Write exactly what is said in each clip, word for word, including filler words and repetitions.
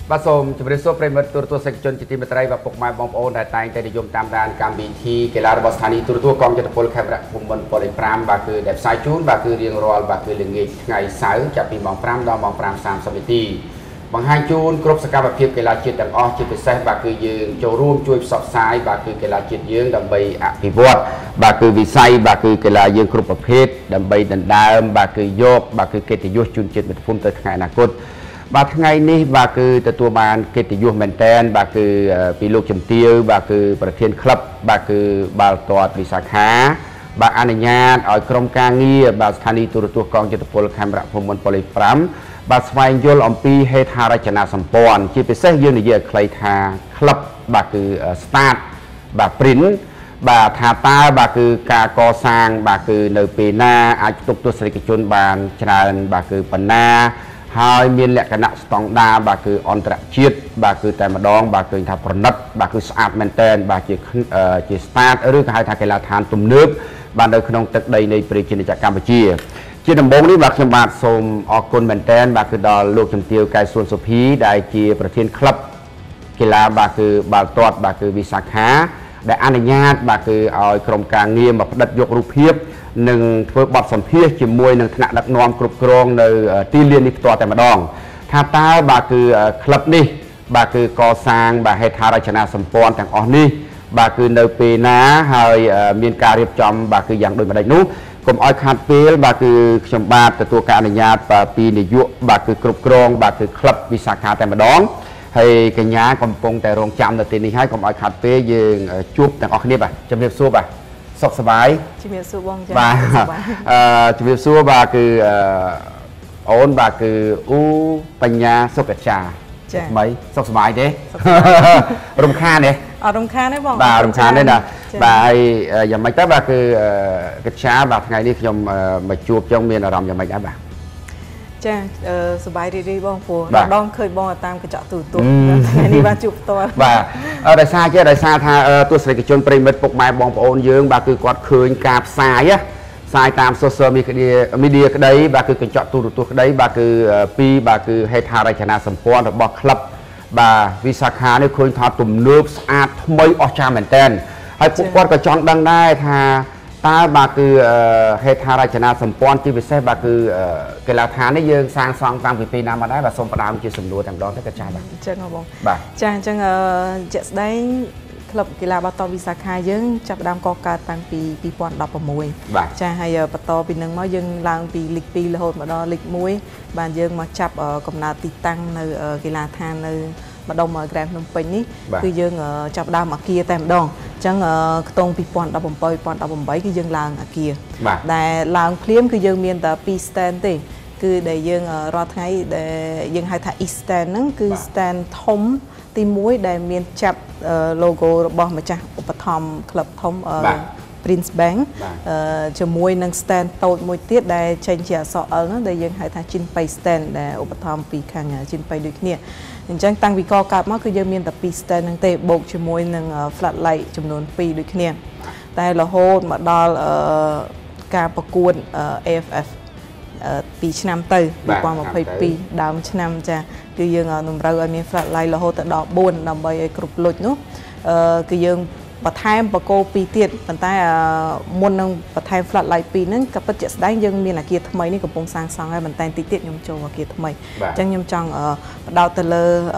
បាទសូមជម្រាបសួរប្រិយមិត្តទូរទស្សនិកជនជាទីមេត្រីvàពុកម៉ែបងប្អូនដែលតែងតែនិយមតាមដានកម្មវិធីកីឡារបស់ស្ថានីយទូរទស្សន៍កងយុទ្ធពលខេមរៈភូមិន្ទពលប្រាំបាទគឺដែលផ្សាយជូនបាទគឺរៀងរាល់បាទគឺល្ងាចថ្ងៃសៅរ៍ចាប់ពីម៉ោងប្រាំដល់ម៉ោងប្រាំសាមសិបនាទីបង្ហាញជូនគ្រប់សកម្មភាពកីឡាជាតិទាំងអស់ជាពិសេសបាទគឺយើងចូលរួមជួយផ្សព្វផ្សាយបាទគឺកីឡាជាតិយើងដើម្បីអភិវឌ្ឍបាទគឺវិស័យបាទគឺកីឡាយើងគ្រប់ប្រភេទដើម្បីដណ្ដើមបាទគឺយកបាទគឺកិត្តិយសជូនជាតិមាតុភូមិទៅថ្ងៃអនាគតបាទថ្ងៃនេះបាទគឺទទួលបានកិត្តិយសមែនតែនបាទគឺពីលោកជំទាវបាទគឺប្រធានក្លឹបបាទគឺបាល់ទាត់វិសាខាបាទអនុញ្ញាតឲ្យក្រុមការងារបាទស្ថានីយទូរទស្សន៍កងយុទ្ធពលខេមរៈភូមិន្ទពលប្រាំបាទស្វែងយល់អំពីហេដ្ឋារចនាសម្ព័ន្ធជាពិសេសយើងនិយាយឲ្យខ្លីថាក្លឹបបាទគឺ start បាទ print បាទថាតើបាទគឺការកសាងបាទគឺនៅពេលណាអាចផ្ទុកទស្សនិកជនបានច្រើនបាទគឺប៉ុណ្ណាហើយមានលក្ខណៈស្តង់ដារបាទគឺអន្តរជាតិបាទគឺតែម្ដងបាទឃើញថាប្រណិតបាទគឺស្អាតមែនតែនបាទជាជា start ឬក៏ហៅថាកីឡាដ្ឋានទំនើបបាទនៅក្នុងទឹកដីនៃប្រជាជាតិកម្ពុជាជាដំបូងនេះបាទខ្ញុំបាទសូមអរគុណមែនតែនបាទគឺដល់លោកជំទាវកែសួនសុភីដែលជាប្រធានក្លឹបកីឡាបាទគឺបាល់ទាត់បាទគឺវិសាខាដែលអនុញ្ញាតបាទគឺឲ្យក្រុមការងារមកផ្តិតយករូបភាពនិងធ្វើបទសម្ភាសន៍ជាមួយនឹងថ្នាក់ដឹកនាំគ្រប់គ្រងនៅទីលាននេះផ្ទាល់តែម្ដងថាតើបាទគឺក្លឹបនេះបាទគឺកសាងបាទហេដ្ឋារចនាសម្ព័ន្ធទាំងអស់នេះបាទគឺនៅពេលណាហើយមានការរៀបចំបាទគឺយ៉ាងដូចម្ដេចនោះកុំឲ្យខាត់ពេលបាទគឺខ្ញុំបាទទទួលការអនុញ្ញាតពីនាយកបាទគឺគ្រប់គ្រងបាទគឺក្លឹបវិសាខាតែម្ដងហើយកញ្ញាកំពុងតែរងចាំនៅទីនេះហើយកុំឲ្យខាត់ពេលយើងជួបទាំងអស់គ្នាបាទជំរាបសួរបាទសុខសប្បាយជំរាបសួរបងចា៎បាទអឺជំរាបសួរបាទគឺអូនបាទគឺអ៊ូបញ្ញាសុកចាចាថ្មីសុខសប្បាយទេរំខានទេអត់រំខានទេបងបាទរំខានទេណាបាទហើយយ៉ាងម៉េចទៅបាទគឺកិច្ចការបាទថ្ងៃនេះខ្ញុំមកជួបចឹងមានអារម្មណ៍យ៉ាងម៉េចដែរបាទចាសប្បាយរីករាយបងព្រោះដងឃើញបងតាមកញ្ចក់ទូរទស្សន៍ថ្ងៃនេះបានជួបផ្ទាល់បាទដោយសារជាដោយសារថាទស្សនិកជនប្រិមិត្តពុកម៉ែបងប្អូនយើងបាទគឺគាត់ឃើញការផ្សាយផ្សាយតាម social media ក្តីបាទគឺកញ្ចក់ទូរទស្សន៍ក្តីបាទគឺពីបាទគឺហេដ្ឋារចនាសម្ព័ន្ធរបស់ក្លឹបបាទវិសាខានេះឃើញថាទំនើបស្អាតថ្មីអស្ចារ្យមែនទែនហើយពួកគាត់ក៏ចង់ដឹងដែរថាតើបាទគឺហេដ្ឋារចនាសម្ព័ន្ធជាពិសេសបាទគឺកីឡាដ្ឋាននេះយើងសាងសង់តាំងពីពេលណាមកដែរបាទសូមផ្ដើមជាសំណួរតែម្ដងទៅក៏ចាស់បាទអញ្ចឹងបងបាទចាអញ្ចឹងជាក់ស្ដែងក្លឹបកីឡាបាល់ទាត់វិសាខាយើងចាប់ផ្ដើមកកើតតាំងពីពីរពាន់ដប់ប្រាំមួយចាហើយបន្តពីនឹងមកយើងឡើងពីលីកពីររហូតមកដល់លីកមួយបានយើងមកចាប់កំណើតទីតាំងនៅកីឡាដ្ឋាននៅម្ដុំក្រែភ្នំពេញនេះគឺយើងចាប់ដើមអាគារតែម្ដងអញ្ចឹងខ្ទង់ពីរពាន់ដប់ប្រាំbảy ពីរពាន់ដប់ប្រាំបីគឺយើងឡើងអាគារដែលឡើងភ្លាមគឺយើងមានតែពីរ stand ទេគឺដែលយើងរាល់ថ្ងៃដែលយើងហៅថា East Stand ហ្នឹងគឺ stand ធំទីមួយដែលមានចាប់ logo របស់ម្ចាស់ឧបត្ថម្ភក្លឹបធំ Prince Bank ជាមួយនឹង stand តូចមួយទៀតដែលចេញជាអក្សរ L ហ្នឹងដែលយើងហៅថា Chinpay Stand ដែលឧបត្ថម្ភពីខាង Chinpay ដូចគ្នាអញ្ចឹងតាំងពីកកើតមកគឺយើងមានតែពីរ stand ហ្នឹងទេបូកជាមួយនឹង floodlight ចំនួនពីរដូចគ្នាតែរហូតមកដល់ការប្រកួត A F F ពីឆ្នាំទៅពីរពាន់ម្ភៃពីរដើមឆ្នាំចាគឺយើងតម្រូវឲ្យមាន floodlight រហូតដល់បួនដើម្បីឲ្យគ្រប់លុចនោះគឺយើងបន្ថែមបកគោពីរទៀតប៉ុន្តែមុននឹងបន្ថែម floodlight ពីរហ្នឹងក៏ពិតជាស្ដែងយើងមានអាគារថ្មីនេះកំពុងសាងសង់ហើយបន្តែតិចទៀតខ្ញុំចូលអាគារថ្មីអញ្ចឹងខ្ញុំចង់បដោតទៅលើ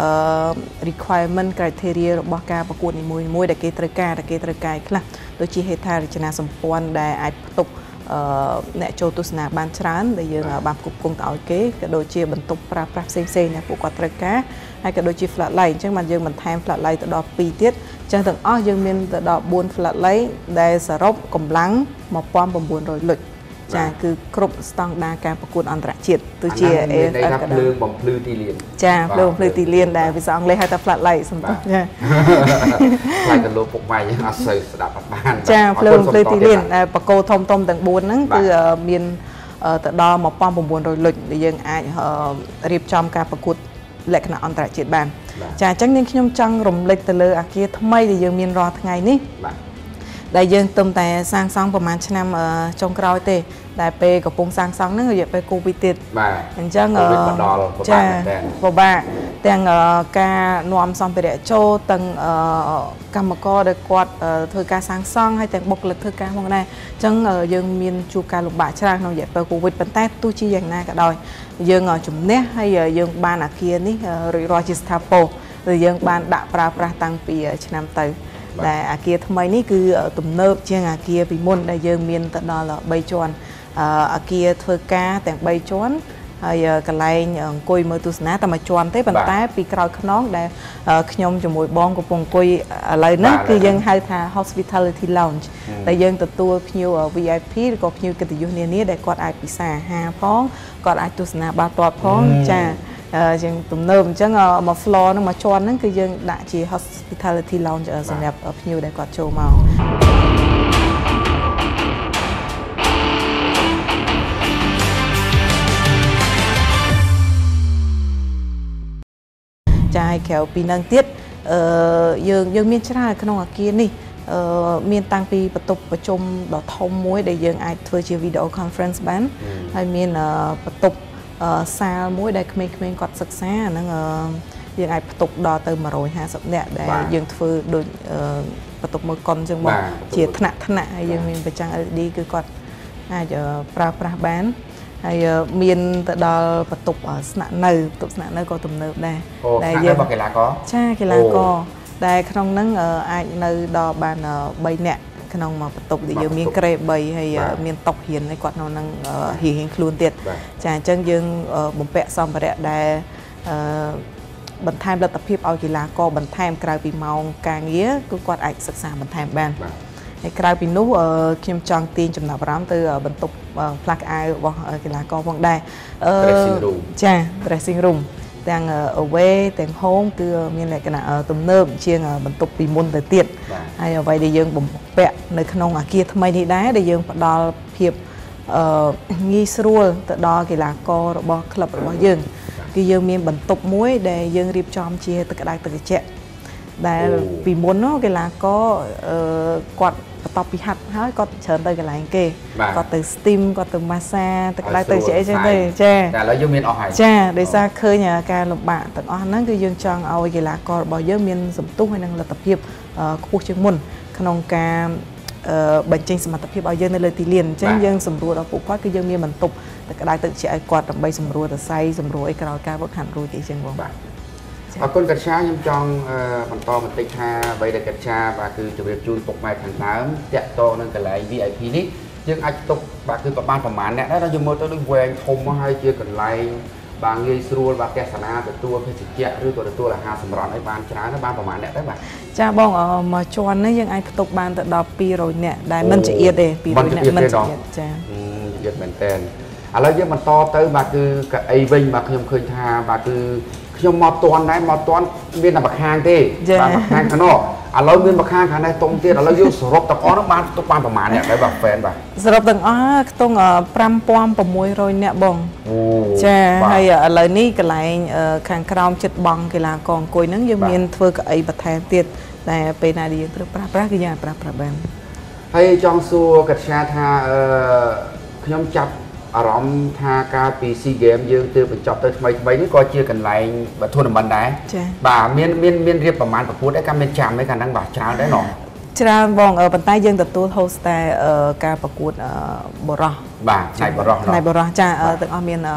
requirement criteria របស់ការប្រកួតនីមួយៗដែលគេត្រូវការដែលគេត្រូវការខ្លះដូចជាហេដ្ឋារចនាសម្ព័ន្ធដែលអាចផ្ទុកអ្នកចូលទស្សនាបានច្រើនដែលយើងបានគ្រប់គ្រងទៅឲ្យគេក៏ដូចជាបន្ទប់ប្រើប្រាស់ផ្សេងៗដែលពួកគាត់ត្រូវការហើយក៏ដូចជា floodlight អញ្ចឹងបានយើងបន្ថែម floodlight ទៅដល់ពីរទៀតអញ្ចឹងទាំងអស់យើងមានទៅដល់បួន floodlight ដែលសរុបកម្លាំងmột nghìn chín trămលុចចាគឺគ្រប់ស្តង់ដារការប្រកួតអន្តរជាតិទោះជា A F F ក៏ភ្លើងបំភ្លឺទីលានចាភ្លើងបំភ្លឺទីលានដែលភាសាអង់គ្លេសហៅថា floodlight សំទោសចាខ្លាចទៅលោកពុកម៉ែអត់សូវស្ដាប់អត់បានចាភ្លើងបំភ្លឺទីលានដែលបកគោធំៗទាំងបួនហ្នឹងគឺមានទៅដល់một nghìn chín trămលុចដែលយើងអាចរៀបចំការប្រកួតលក្ខណៈអន្តរជាតិបានចាអញ្ចឹងនាងខ្ញុំចង់រំលេចទៅលើអាគារថ្មីដែលយើងមានរាល់ថ្ងៃនេះដែលយើងទុំតែសាងសង់ប្រហែលឆ្នាំចុងក្រោយទេដែលពេលកំពុងសាងសង់ហ្នឹងរយៈពេលកូវីដទៀតបាទអញ្ចឹងចាពិបាកទាំងការនាំសម្ភារៈចូលទាំងកម្មករដែលគាត់ធ្វើការសាងសង់ហើយទាំងបុគ្គលិកធ្វើការផងដែរអញ្ចឹងយើងមានជួបការលំបាកច្រើនក្នុងរយៈពេលកូវីដប៉ុន្តែទោះជាយ៉ាងណាក៏ដោយយើងជំនះហើយយើងបានអាគារនេះរួចរាល់ជាស្ថាពរឬយើងបានដាក់ប្រើប្រាស់តាំងពីឆ្នាំទៅដែលអាគារថ្មីនេះគឺទំនើបជាងអាគារពីមុនដែលយើងមានទៅដល់3ជាន់អាគារធ្វើការទាំង3ជាន់ហើយកន្លែងអង្គុយមើលទស្សនាតែមួយជាន់ទេប៉ុន្តែពីក្រោយខ្នងដែលខ្ញុំជាមួយបងកំពុងអង្គុយឥឡូវហ្នឹងគឺយើងហៅថា hospitality lounge ដែលយើងទទួលភ្ញៀវ V I P ឬក៏ភ្ញៀវកិត្តិយសនានាដែលគាត់អាចពិសារអាហារផងគាត់អាចទស្សនាបាល់ទាត់ផងចាយើងទំនើបអញ្ចឹងមក floor ហ្នឹងមកជាន់ហ្នឹងគឺយើងដាក់ជា hospitality lounge សម្រាប់ភ្ញៀវដែលគាត់ចូលមកចាយក្រៅពីនឹងទៀតអឺយើងយើងមានច្រើនក្នុងអាគារនេះអឺមានតាំងពីបន្ទប់ប្រជុំដ៏ធំមួយដែលយើងអាចធ្វើជា video conference បានហើយមានបន្ទប់សាលមួយដែលក្មេងៗគាត់សិក្សាហ្នឹងយើងអាចផ្ទុកដល់ទៅmột trăm hai mươiនាក់ដែលយើងធ្វើដូចបន្ទប់មើលកុនអញ្ចឹងមកជាថ្នាក់ថ្នាក់ហើយយើងមានប្រចាំង L E D គឺគាត់អាចប្រើប្រាស់បានហើយមានទៅដល់បន្ទប់ស្នាក់នៅបន្ទប់ស្នាក់នៅក៏ទំនើបដែរដែលយើងរបស់កីឡាករចាកីឡាករដែលក្នុងហ្នឹងអាចនៅដល់បាន3នាក់ក្នុងមួយបន្ទប់ដែលយើងមានក្រេ3ហើយមានតុរៀនឲ្យគាត់នៅនឹងរៀងខ្លួនទៀតចាអញ្ចឹងយើងបំពាក់សម្ភារៈដែលបន្ថែមលទ្ធភាពឲ្យកីឡាករបន្ថែមក្រៅពីម៉ោងការងារគឺគាត់អាចសិក្សាបន្ថែមបានហើយក្រៅពីនោះខ្ញុំចង់ទាញចំណាប់អារម្មណ៍ទៅបន្ទប់ផ្លាស់អាវរបស់កីឡាករផងដែរ dressing room ចា dressing room ទាំង away ទាំង home គឺមានលក្ខណៈទំនើបជាងបន្ទប់ពីមុនទៅទៀតហើយអ្វីដែលយើងបំពាក់នៅក្នុងអាគារថ្មីនេះដែរដែលយើងផ្ដល់ភាពងាយស្រួលទៅដល់កីឡាកររបស់ក្លឹបរបស់យើងគឺយើងមានបន្ទប់មួយដែលយើងរៀបចំជាទឹកក្តៅទឹកត្រជាក់ដែលពីមុននោះកីឡាករគាត់បន្ទាប់ពីហាត់ហើយគាត់ច្រើនទៅកន្លែងគេគាត់ទៅ steam គាត់ទៅ massage ទឹកក្តៅទឹកត្រជាក់អីចឹងទេចាតែឥឡូវយើងមានអស់ហើយចាដោយសារឃើញការលំបាកទាំងអស់ហ្នឹងគឺយើងចង់ឲ្យកីឡាកររបស់យើងមានសន្ទុះហើយនឹងលទ្ធភាពខ្ពស់ជាងមុនក្នុងការបញ្ចេញសមត្ថភាពឲ្យយើងនៅលើទីលានអញ្ចឹងយើងសម្រួលដល់ពួកគាត់គឺយើងមានបន្ទប់ទឹកក្តៅទឹកត្រជាក់ឲ្យគាត់ដើម្បីសម្រួលសរសៃសម្រួលអីក្រោយការវឹកហាត់រួចអីចឹងបងបាទអរគុណកញ្ញាខ្ញុំចង់បន្តបន្តិចថាអ្វីដែលកញ្ញាបាទគឺជម្រាបជូនពុកម៉ែខាងដើមតាក់ទងនឹងកន្លែង V I P នេះយើងអាចទុកបាទគឺក៏បានប្រមាណអ្នកដែរយើងមើលទៅដូចវែងធំមកហើយជាកន្លែងបាទងាយស្រួលបាទទស្សនាទទួលភេសជ្ជៈឬក៏ទទួលអាហារសម្រន់ឲ្យបានច្រើនបានប្រមាណអ្នកដែរបាទចាបងមកជាន់នេះយើងអាចផ្ទុកបានទៅដល់ពីររយនាក់ដែលមិនចៀតទេពីររយនាក់មិនចៀតចាចៀតមែនតើឥឡូវយើងបន្តទៅបាទគឺកៅអីវិញបាទខ្ញុំឃើញថាបាទគឺខ្ញុំមកតន់ដែរមកតន់មានតែមួយខាងទេបាទមួយខាងខាងនោះឥឡូវមានមួយខាងខាងនេះតុងទៀតឥឡូវយើងសរុបទាំងអស់នោះបានទុកបានប្រមាណអ្នកដែរបាទ fan បាទសរុបទាំងអស់ខ្ទង់five thousand six hundredនាក់បងចាហើយឥឡូវនេះកន្លែងខាងក្រោមចិត្តបង់កីឡាករអង្គុយហ្នឹងយើងមានធ្វើកៅអីបន្ថែមទៀតតែពេលណាដែលយើងត្រូវប្រើប្រាស់គឺយើងអាចប្រើប្រាស់បានហើយចង់សួរកញ្ញាថាខ្ញុំចាប់អារម្មណ៍ថាកាលពី SEA Games យើងទើបបញ្ចប់ទៅថ្មីថ្មីនេះក៏ជាកន្លែងបាទ tournament ដែរបាទមានមានមានរៀបប្រមាណប្រកួតឯកាមានចាំឯកាលហ្នឹងបាទច្រើនដែរណោះច្រើនបងប៉ុន្តែយើងទទួល host តែការប្រកួតបរោះបាទថ្ងៃបរោះថ្ងៃបរោះចាទាំងអស់មាន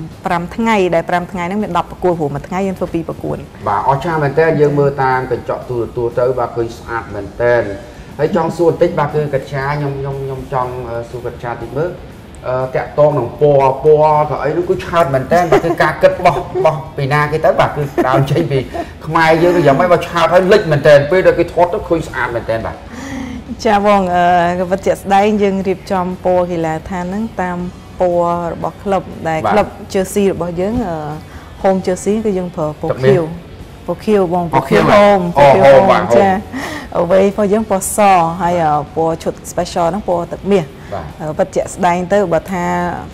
5ថ្ងៃដែល5ថ្ងៃហ្នឹងមានtenប្រកួតព្រោះមួយថ្ងៃយើងធ្វើtwoប្រកួតបាទអស្ចារ្យមែនតើយើងមើលតាមកញ្ចក់ទូរទស្សន៍ទៅបាទឃើញស្អាតមែនតើហើយចង់សួរបន្តិចបាទគឺកញ្ញាខ្ញុំខ្ញុំខ្ញុំចង់សួរកញ្ញាតិចមើលតាក់តងនឹងពណ៌ពណ៌ក៏អីនោះគឺឆើតមែនតើបាទគឺការគិតបោះបោះពីណាគេទៅបាទគឺដើមចេញពីខ្មែរយើងគឺយ៉ាងម៉េចបើឆើតហើយលិចមែនតើពេលដែលគេថតទៅឃើញស្អាតមែនតើបាទចាបងក៏វិទ្យាស្ដែងយើងរៀបចំពណ៌កីឡាដ្ឋានហ្នឹងតាមពណ៌របស់ក្លឹបដែលក្លឹប jersey របស់យើង home jersey គឺយើងប្រើពណ៌ខៀវពណ៌ខៀវបងពណ៌ខៀវ home ពណ៌ខៀវ home ចាអ្វីរបស់យើងពណ៌សហើយពណ៌ឈុត special ហ្នឹងពណ៌ទឹកមាសវិទ្យាស្ដែងទៅបើថា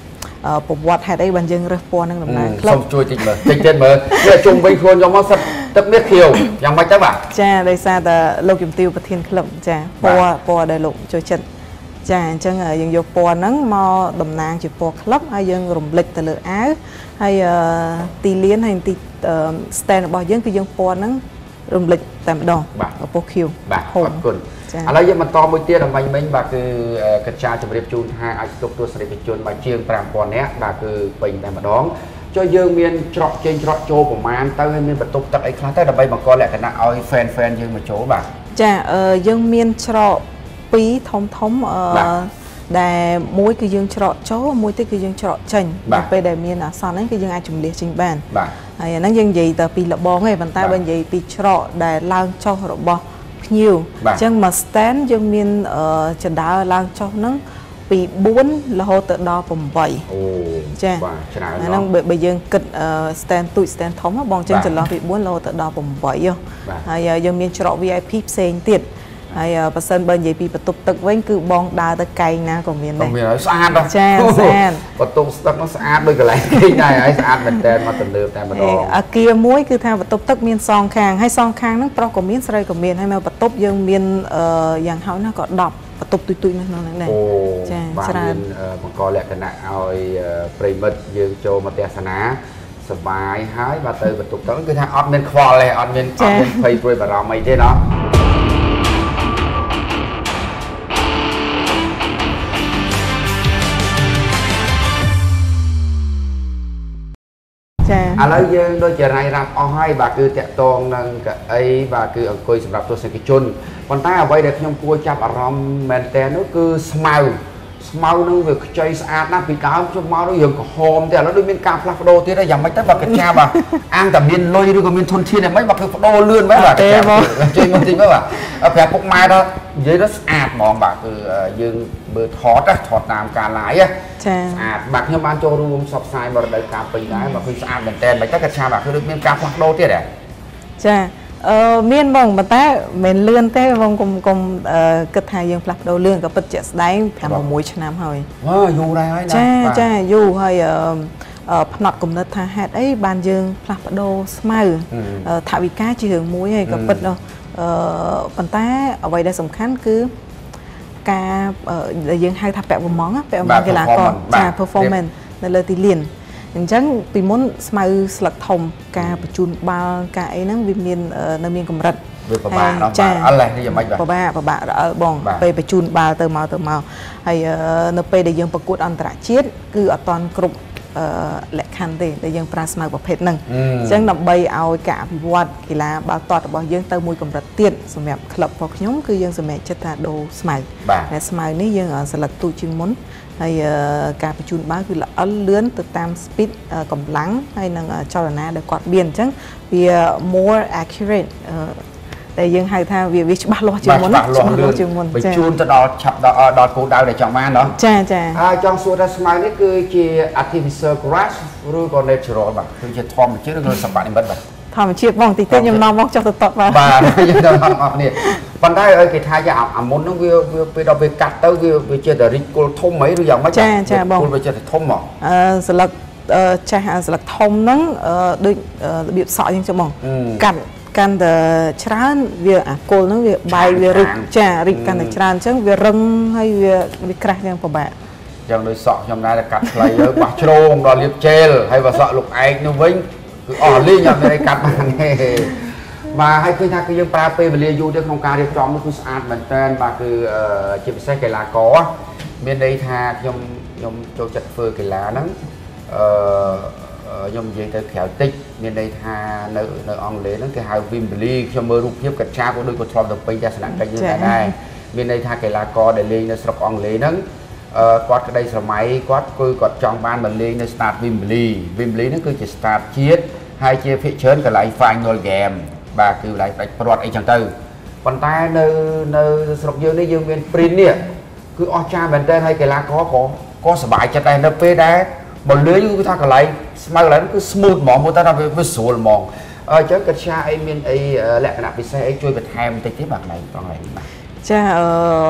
ប្រវត្តិហេតុអីបានយើងរើសពណ៌ហ្នឹងដំណើរក្លឹបសូមជួយតិចមើលតិចទៀតមើលវាជុំវិញខ្លួនខ្ញុំមកសិតទឹកមាសខៀវយ៉ាងម៉េចទៅបាទចាដោយសារតែលោកជំទាវប្រធានក្លឹបចាពណ៌ពណ៌ដែលលោកចូលចិត្តចាអញ្ចឹងយើងយកពណ៌ហ្នឹងមកតំណាងជាពណ៌ក្លឹបហើយយើងរំលេចទៅលើអាវហើយទីលានហើយទី stand របស់យើងគឺយើងពណ៌ហ្នឹងរំលេចតែម្ដងពណ៌ខៀវបាទអរគុណឥឡូវយើងបន្តមួយទៀតដើម្បីមិញបាទគឺកិច្ចការជម្រាបជូនថាអាចស្ទុកទស្សនិកជនបាទជាង five thousand នាក់បាទគឺពេញតែម្ដងចុះយើងមានច្រកចេញច្រកចូលប្រមាណទៅហើយមានបន្ទប់ទឹកអីខ្លះទៅដើម្បីបង្កលក្ខណៈឲ្យ fan fan យើងមកចូលបាទចាយើងមានច្រកពីរធំធំអឺដែលមួយគឺយើងច្រកចូលមួយទៀតគឺយើងច្រកចេញដល់ពេលដែលមានអាសន្នហ្នឹងគឺយើងអាចជំនះចេញបានបាទហើយអាហ្នឹងយើងនិយាយតែពីលបងទេប៉ុន្តែបើនិយាយពីច្រកដែលឡើងចុះរបស់ភ្ញៀវអញ្ចឹងមក stand យើងមានចណ្ដើរឡើងចុះហ្នឹងពីfourរហូតទៅដល់eight អូចាបាទច្រើនអាហ្នឹងបើយើងគិត stand ទូច stand ធំបងចឹងចន្លោះពីfourរហូតទៅដល់eightហើយយើងមានច្រក V I P ផ្សេងទៀតហើយបើសិនបើនិយាយពីបន្ទប់ទឹកវិញគឺបងដើរទៅកែងណាក៏មានដែរមានហើយស្អាតចាស្អាតបន្ទប់ទឹកនោះស្អាតដូចកន្លែងគេដែរហើយស្អាតមែនតើមកទៅលើតែម្ដងអាគារមួយគឺថាបន្ទប់ទឹកមានសងខាងហើយសងខាងហ្នឹងប្រុសក៏មានស្រីក៏មានហើយមកបន្ទប់យើងមានយ៉ាងហោចណាស់ក៏tenបន្ទប់ទុយទុយនៅក្នុងហ្នឹងដែរចាច្រើនបង្កលក្ខណៈឲ្យប្រិមិត្តយើងចូលមកទស្សនាសប្បាយហើយបាទទៅបន្ទប់ទឹកគឺថាអត់មានខ្វល់ទេអត់មានអត់មានភ័យព្រួយបារម្ភអីទេណោះឥឡូវយើងដូចជារាយរាប់អស់ហើយបាទគឺតាក់ទងនឹងកៅអីបាទគឺអង្គុយសម្រាប់ទស្សនិកជនប៉ុន្តែអ្វីដែលខ្ញុំគួរចាប់អារម្មណ៍មែនតើនោះគឺស្មៅស្មៅនឹងវាខ្ចីស្អាតណាស់ពីដើមខ្ញុំមកនោះយើងក្រហមទេឥឡូវដូចមានការផ្លាស់ប្ដូរទៀតហើយយ៉ាងម៉េចទៅបាទកិច្ចការបាទអាងតែមានលុយឬក៏មានធនធានយ៉ាងម៉េចបាទគឺប្ដូរលឿនមែនបាទជួយមកតិចមើលបាទប្រាប់ពុកម៉ែដល់និយាយទៅស្អាតហ្មងបាទគឺយើងមើលថតថតតាមការ live ចាស្អាតបាទខ្ញុំបានចូលរួមផ្សព្វផ្សាយបរិយាកាសពេញដែរបាទគឺស្អាតមែនតើមិនតែកិច្ចការបាទគឺដូចមានការផ្លាស់ប្ដូរទៀតហ៎ចាអឺមានបងប៉ុន្តែមិនលឿនទេបងកុំកុំគិតថាយើងផ្លាស់ប្ដូរលឿនក៏ពិតជាក់ស្ដែងfive sixឆ្នាំហើយអូយូរដែរហើយណាចាចាយូរហើយផ្នែកគំនិតថាហេតុអីបានយើងផ្លាស់ប្ដូរស្មៅថវិកាជារឿងមួយហើយក៏ពិតអឺប៉ុន្តែអ្វីដែលសំខាន់គឺការដែលយើងហៅថាពាក់បំងពាក់បំងកីឡាករចា performance នៅលើទីលានអញ្ចឹងពីមុនស្មៅស្លឹកធំការបញ្ជូនបាល់ការអីហ្នឹងវាមាននៅមានកម្រិតវាពិបាកដល់បាល់អល់នេះយ៉ាងម៉េចបាទពិបាកពិបាករអិលបងពេលបញ្ជូនបាល់ទៅមកទៅមកហើយនៅពេលដែលយើងប្រកួតអន្តរជាតិគឺអត់ទាន់គ្រប់លក្ខខណ្ឌទេដែលយើងប្រើស្មៅប្រភេទហ្នឹងអញ្ចឹងដើម្បីឲ្យការអភិវឌ្ឍកីឡាបាល់ទាត់របស់យើងទៅមួយកម្រិតទៀតសម្រាប់ក្លឹបរបស់ខ្ញុំគឺយើងសម្រេចចិត្តថាដូរស្មៅតែស្មៅនេះយើងស្លឹកទូចជាងមុនហើយការបញ្ជូនបាល់គឺល្អិលលឿនទៅតាម speed កម្លាំងហើយនឹងចលនាដែលគាត់មានអញ្ចឹងវា more accurate តែយើងហៅថាវាវាច្បាស់លាស់ជាងមុនច្បាស់លាស់ជាងមុនបញ្ជូនទៅដល់ឆាប់ដល់ដល់គោលដៅដែលចង់បានเนาะចាចាហើយចង់សួរថាស្មៅនេះគឺជា artificial grass ឬក៏ natural បាទគឺជាធម្មជាតិឬក៏សម្បត្តិនិមិត្តបាទធម្មជាតិបងតិចតិចខ្ញុំនាំមកចុះទៅតបបាទបាទយើងដល់អស់គ្នាប៉ុន្តែគេថាយ៉ាងអាមុនហ្នឹងវាវាពេលដល់ពេលកាត់ទៅវាវាជាតែរីកគល់ធំអីឬយ៉ាងម៉េចចាចាបងគល់វាជាតែធំហ្មងអឺស្លឹកចាស់ស្លឹកធំហ្នឹងដូចរបៀបសក់អញ្ចឹងបងកាត់កាន់តែច្រើនវាអាគល់ហ្នឹងវាបែកវារីកចារីកកាន់តែច្រើនអញ្ចឹងវារឹងហើយវាវាក្រាស់យ៉ាងពិបាកយ៉ាងដូចសក់ខ្ញុំដែរតែកាត់ខ្លីទៅបោះជ្រងដល់លាបជែលហើយបើសក់លោកឯកនោះវិញគឺអស់លេងអត់មានអីកាត់បានទេបាទហើយឃើញថាគឺយើងប្រើពេលវេលាយូរទៅក្នុងការរៀបចំនោះគឺស្អាតមែនតើបាទគឺជាពិសេសកីឡាករមានន័យថាខ្ញុំខ្ញុំចូលចិត្តធ្វើកីឡាហ្នឹងអឺខ្ញុំនិយាយទៅក្រៅតិចមានន័យថានៅនៅអង់គ្លេសហ្នឹងគេហៅ Wembley ខ្ញុំមើលរូបភាពកាត់ឆាក៏ដូចក៏ធ្លាប់ទៅពេញទស្សនកិច្ចនេះដែរមានន័យថាកីឡាករដែលលេងនៅស្រុកអង់គ្លេសហ្នឹងអឺគាត់ក្តីស្រមៃគាត់គឺគាត់ចង់បានមកលេងនៅ Stade Wembley Wembley ហ្នឹងគឺជា Stade ជាតិហើយជាភាគច្រើនកន្លែង Final Game បាទគឺកន្លែងដាច់ព្រាត់អីចឹងទៅប៉ុន្តែនៅនៅស្រុកយើងនេះយើងមាន Print នេះគឺអស្ចារ្យមែនទែនហើយកីឡាករក៏ក៏សប្បាយចិត្តដែរនៅពេលដែរមកលេងគឺថាកន្លែងស្មៅកន្លែងគឺ smooth ហ្មងមើលទៅថាវាស្រួលហ្មងអញ្ចឹងកិច្ចការអីមានអីលក្ខណៈពិសេសអីជួយបន្ថែមបន្តិចទៀតបាទកន្លែងកន្លែងបាទចាអឺ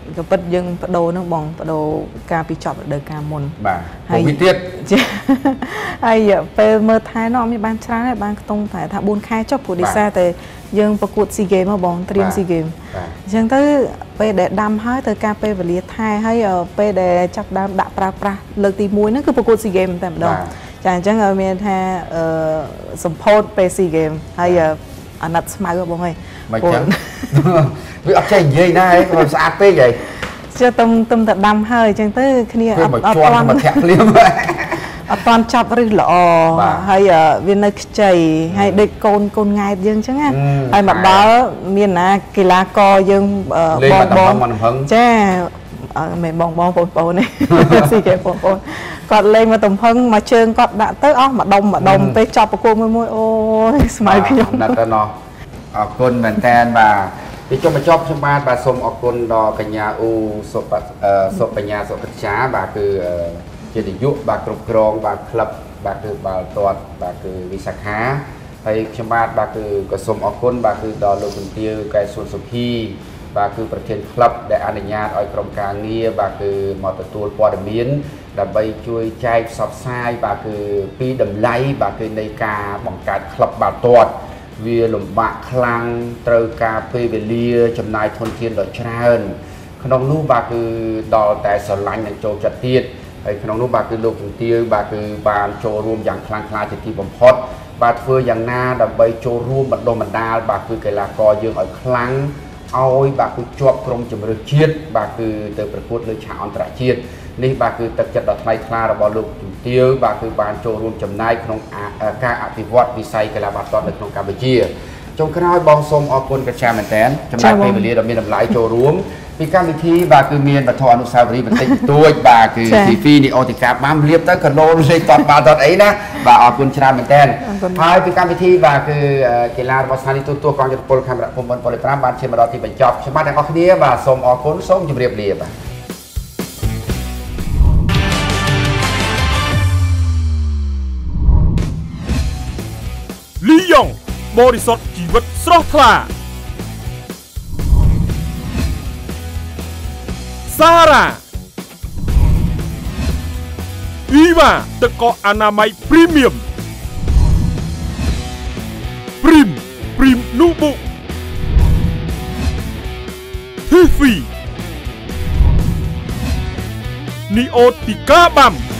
ก็ปัดยังปัดโดนึกบองปัดโดกาปีจอบเดินกามุนบ่ผมวิเทียดไอ้ไปเมื่อท้ายน้องมีบ้านช้างบ้านตรงแต่ถ้าบุญค่ายจบผู้ดีซ่าแต่ยังประกวดซีเกมมาบองเตรียมซีเกมยังตื้อไปเดดดำให้แต่การไปเรียไทยให้ไปเดจับดำดับปลาปลาเลิกตีมวยนั่นคือประกวดซีเกมแต่ดองจากจังเออเมียแท้สมโพธไปซีเกมให้อันนัดสมัยก็บอกให้ไม่จังวิอัพใจเยอะนะมันสะอาดเป๊ะใหญ่จะต้มต้มแต่ดำให้จังตื้อคืนนี้อัพตอนมาแทะเลี้ยงอัตอนจับรึหล่อให้วินัยใจให้เด็กโกนโกนง่ายยังใช่ไหมให้แบบđóมีนะกีฬากอยังบองบองแจ้ไม่บองบองปนปนนี่สิแกปนปนกอดเล่นมาตุ่มพึ่งมาเชิงกอดด่าเต้อมาดมมาดมไปจับประกวดมวยมวยโอ้ยสมัยพี่ยงนั่นแต่เนาะออกคนเหมือนแทนบ่าที่จงมาชอบชมบ้านบ่าสมออกคนดอกัญญาอูศพศพปัญญาศพปัญชาบ่าคือเจดียุบากรุบกรองบากคลับบากคือบาตอดบากคือวิสาขาไปชมบากคือกสมอกุลบากคือดอลลูนเตียวไก่ส่วนสุพีบากคือประเทศคลับได้อนุญาตอ้อยกรมการเงียบากคือมอเตอร์ตัวปอดมีนดับใบช่วยใจสอบทรายบากคือปีดำไล่บากคือในกาบังการคลับบาตอดเวียหลุมบะคลังเตรกาเปเบเลียจำนายทนเทียนดอกชราเนขนมลูกบากคือดอแต่สลังอย่างโจจัดเทียดไอ้ขนมนู้บาคือโลกถึงเตียวบาคือบานโจรวมอย่างคลางคลาจิตที่ผมพอดบาเฟืออย่างนาดับใบโจรวมบัดโดมันดาบาคือเกลากอยืงอ่อยคลังเอาบาคือจวบกรงจมเรือเชียดบาคือเติมประกวดเลยชาอันตรายเชียดนี่บาคือตัดจัดดอกไม้คลาระบอลูกถึงเตียวบาคือบานโจรวมจำนายขนมการอภิวัตวิสัยเกลาบาตอนในขนมการเบจีจงคณะบองสมออกคนกระชาเหมือนแตนจำนายไปเบลีเรามีน้ำลายโจรวมมีการวิธีบาคือเมียนบัตรอนุสาวรีย์บันทึกตัวบาคือสีฟีนี่โอติกาบ้ามเรียบตั้งขนมเลยตอนบาตอนไอ้นะบาออกคุณชนะเหมือนแทนท้ายเป็นการวิธีบาคือกีฬาบอลสถานีตัวตัวกองจะโปรแกรมผมบอลโปรแกรมบาลเชมารอที่เป็นจอบชมาแต่ก็คืนนี้บาสมออกคุณส้มจุเรียบเรียบลียงบริสุทธิ์ชีวิตสระทลาซาร่าวีวาตะกออนามัยพรีเมียมพริมพริมนูบุทีฟีนีโอติก้าบัม